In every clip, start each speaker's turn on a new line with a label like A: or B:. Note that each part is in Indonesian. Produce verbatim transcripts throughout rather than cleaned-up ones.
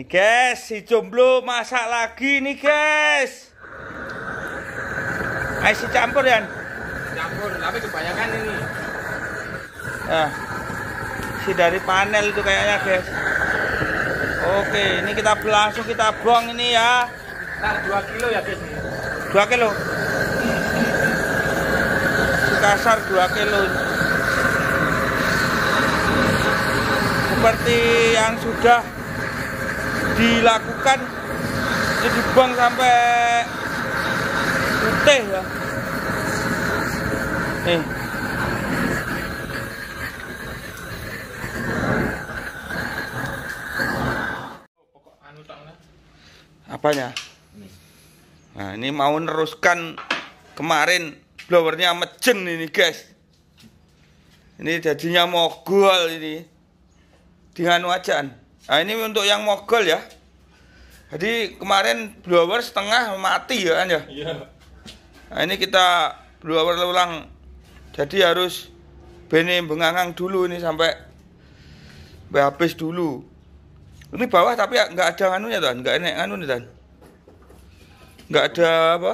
A: guys, si jomblo masak lagi nih guys. Ayo si campur ya.
B: Campur, tapi kebanyakan ini.
A: Nah, si dari panel itu kayaknya guys. Oke, ini kita langsung kita buang ini ya.
B: Nah, dua kilo ya guys.
A: dua kilo. Kasar dua kilo. Seperti yang sudah dilakukan, ini dibuang sampai putih ya. Nih. Apanya? Nah, ini mau neruskan kemarin blowernya mejen ini guys. Ini jadinya mogol ini. Dengan wajan. Nah, ini untuk yang mogol ya. Jadi kemarin blower setengah mati ya kan ya.
B: Iya.
A: Nah, ini kita blower ulang. Jadi harus bene bengangang dulu ini sampai sampai habis dulu. Ini bawah tapi nggak ada anunya Tan, nggak enak anu nih Tan. Nggak ada apa?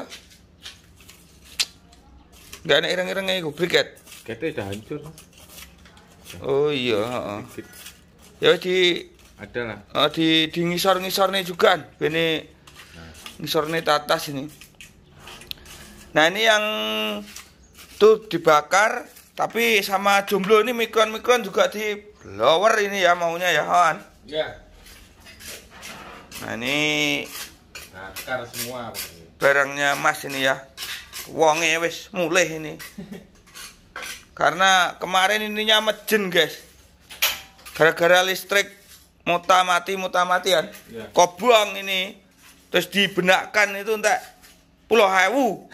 A: Nggak enak ireng-irengnya itu briket.
B: Kita udah hancur.
A: Oh iya, heeh. Ya di
B: Ada lah.
A: oh, di di ngisor-ngisor nih juga, ini ngisor nih atas ini. Nah ini yang tuh dibakar, tapi sama jomblo ini mikron-mikron juga di blower ini ya maunya ya kawan.
B: Iya.
A: Nah ini
B: Bakar semua.
A: barangnya Mas ini ya, wonge wis mulai ini. Karena kemarin ininya mejen guys, gara-gara listrik muta mati muta matian,
B: ya.
A: Kobong ini, terus dibenakkan itu entek puluh hewu,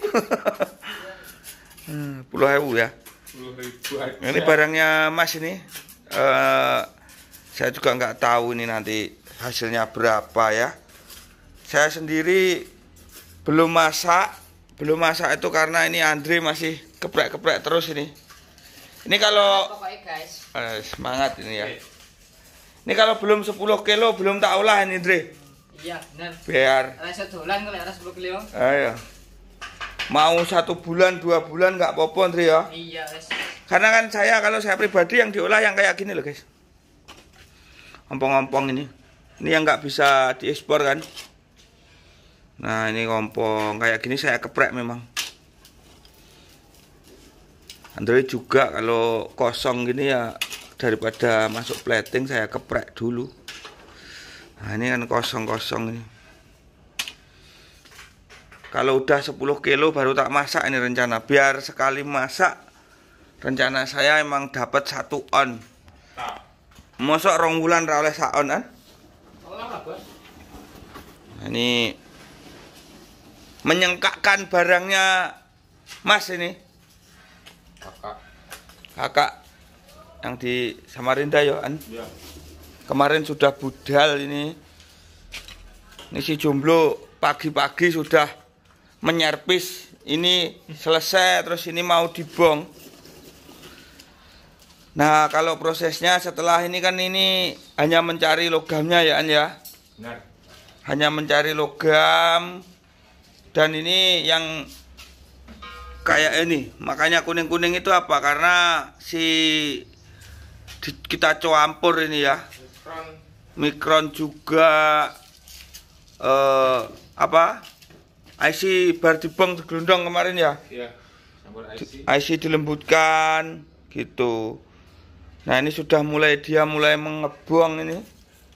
A: hmm, puluh hewu ya.
B: Puluh ribu aja.
A: Ini barangnya Mas ini, uh, saya juga nggak tahu ini nanti hasilnya berapa ya. Saya sendiri belum masak, belum masak itu karena ini Andre masih keprek-keprek terus ini. Ini kalau
C: guys.
A: eh, semangat ini ya. Ini kalau belum sepuluh kilo belum tak olah ini Andre.
C: Iya, benar.
A: Biar.
C: Rasa dolan kalau ada sepuluh kilo.
A: Ayo. Mau satu bulan dua bulan nggak apa-apa Andre ya.
C: Iya, wes.
A: Karena kan saya kalau saya pribadi yang diolah yang kayak gini loh guys. Ompong-ompong ini. Ini yang nggak bisa diekspor kan. Nah ini kompong kayak gini saya keprek memang. Andre juga kalau kosong gini ya daripada masuk plating saya keprek dulu. Nah ini kan kosong-kosong ini. Kalau udah sepuluh kilo baru tak masak ini rencana. Biar sekali masak rencana saya emang dapat satu on. Mosok rong wulan ra oleh sak on kan? Nah, ini menyengkakkan barangnya Mas ini.
B: Kakak.
A: Kakak yang di Samarinda ya kan.
B: Ya.
A: Kemarin sudah budal ini. Ini si jomblo pagi-pagi sudah menyerpis. Ini selesai terus ini mau dibong. Nah, kalau prosesnya setelah ini kan ini hanya mencari logamnya ya kan ya.
B: Benar.
A: Hanya mencari logam. Dan ini yang kayak ini, makanya kuning-kuning itu apa? Karena si di, kita campur ini ya.
B: Mikron.
A: Mikron juga eh, apa? I C bar dibong gelondong kemarin ya.
B: Iya. Campur I C.
A: I C dilembutkan gitu. Nah, ini sudah mulai dia mulai mengebong ini.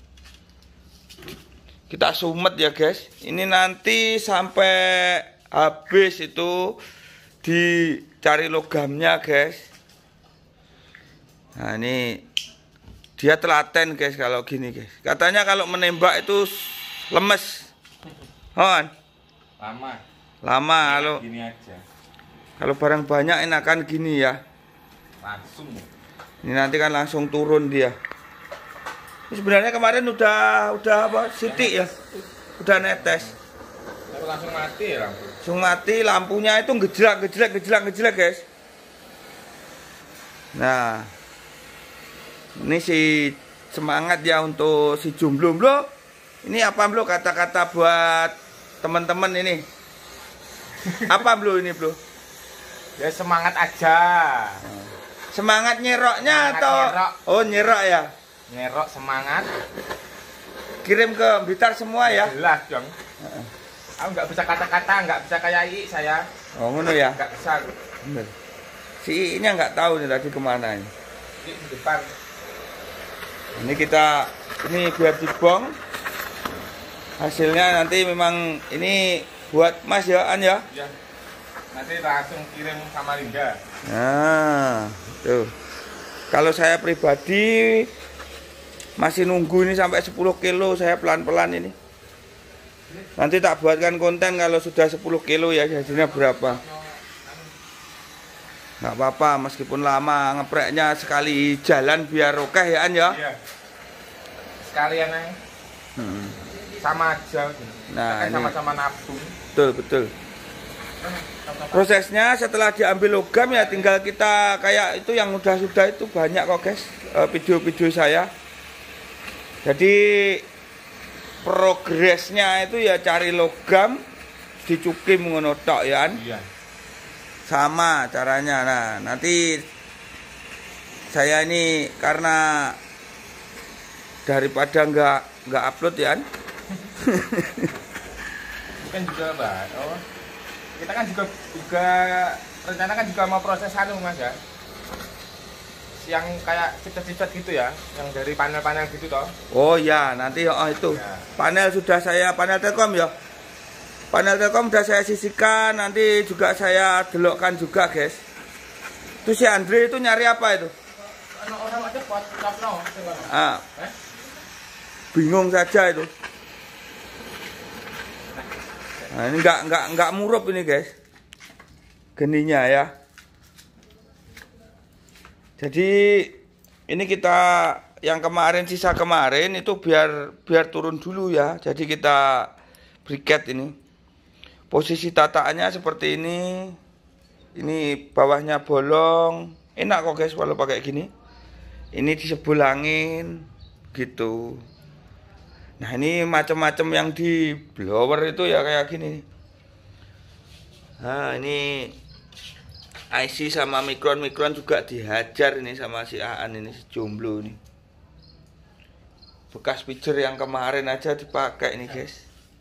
A: Kita sumet ya guys. Ini nanti sampai habis itu dicari logamnya guys. Nah ini dia telaten guys kalau gini guys. Katanya kalau menembak itu lemes. Oh kan?
B: Lama.
A: Lama kalau
B: Gini aja.
A: kalau barang banyak enakan gini ya.
B: Langsung.
A: Ini nanti kan langsung turun dia. Ini sebenarnya kemarin udah udah apa? Sitik ya. Udah netes.
B: Tapi langsung mati ya lampu.
A: Langsung mati lampunya itu gejlak gejlak gejlak gejlak guys. Nah, ini si semangat ya untuk si jomblo. Ini apa Bro kata-kata buat teman-teman ini? Apa Bro ini Bro?
B: Ya semangat aja.
A: Semangat nyeroknya
B: Semangat
A: atau
B: nyerok.
A: oh nyerok ya?
B: Nyerok semangat.
A: Kirim ke Blitar semua ya?
B: Jelas dong. Aku nggak bisa kata-kata, nggak bisa kayak I saya.
A: Oh ngono ya?
B: Nggak bisa.
A: Bener. Si ini nggak tahu nih tadi kemana ini.
B: Di depan.
A: Ini kita ini biar dibong. Hasilnya nanti memang ini buat Mas ya An ya.
B: Ya. Nanti langsung kirim sama Linda.
A: Nah, tuh. Kalau saya pribadi masih nunggu ini sampai sepuluh kilo, saya pelan-pelan ini. Nanti tak buatkan konten kalau sudah sepuluh kilo ya jadinya berapa. Nggak apa-apa meskipun lama ngepreknya sekali jalan biar oke ya An ya.
B: Iya. Sekalian aja.
A: Hmm.
B: Sama aja.
A: Nah,
B: Kan
A: ini.
B: sama-sama nabung.
A: Betul, betul. Prosesnya setelah diambil logam ya tinggal kita kayak itu yang udah-sudah itu banyak kok guys video-video saya. Jadi progresnya itu ya cari logam dicukim ngono tok ya kan?
B: Iya.
A: Sama caranya. Nah, nanti saya ini karena daripada nggak nggak upload ya kan?
B: Kan juga Mbak. Oh. Kita kan juga juga rencana kan juga mau proses anu Mas ya. Yang kayak cipet-cipet gitu ya, yang dari panel-panel gitu toh.
A: Oh ya, nanti oh itu.
B: Ya.
A: Panel sudah saya panel Telkom ya. Panel Telkom sudah saya sisihkan, nanti juga saya delokkan juga, guys. Itu si Andre itu nyari apa itu?
B: Orang ada buat kapno.
A: Ah,
B: Eh?
A: bingung saja itu. Nah, ini enggak enggak enggak murup ini, guys. Geninya ya. Jadi ini kita yang kemarin sisa kemarin itu biar biar turun dulu ya. Jadi kita briket ini. Posisi tataannya seperti ini. Ini bawahnya bolong. Enak kok guys kalau pakai gini. Ini disebulangin gitu. Nah, ini macam-macam yang di blower itu ya kayak gini. Nah, ini I C sama mikron-mikron juga dihajar ini sama si Aan ini, si jomblo ini. Bekas pijer yang kemarin aja dipakai ini guys.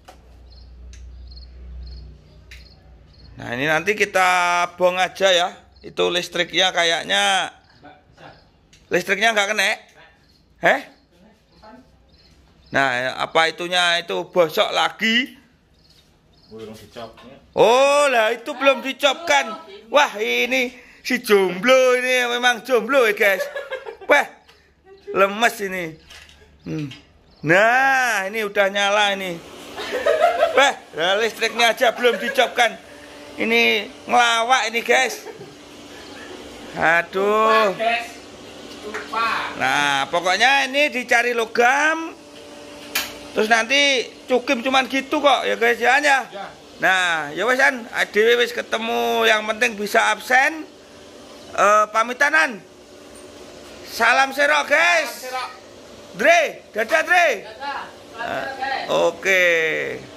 A: Nah, ini nanti kita bong aja ya. Itu listriknya kayaknya listriknya nggak kena. Heh? Nah, apa itunya itu bosok lagi?
B: Belum dicop.
A: Oh, lah itu belum dicopkan. Wah, ini si jomblo ini memang jomblo ya, guys. Wah, lemes ini. Hmm. Nah, ini udah nyala ini. Wah, nah listriknya aja belum dicopkan. Ini ngelawak ini, guys. Aduh. Nah, pokoknya ini dicari logam. Terus nanti cukim cuman gitu kok ya guys ya. Ya. Nah, ya wes kan, adewe wis ketemu, yang penting bisa absen. Eh pamitanan. Salam serok guys. Dre, dadah Dre.
C: Dadah.
A: Uh, Oke. Okay.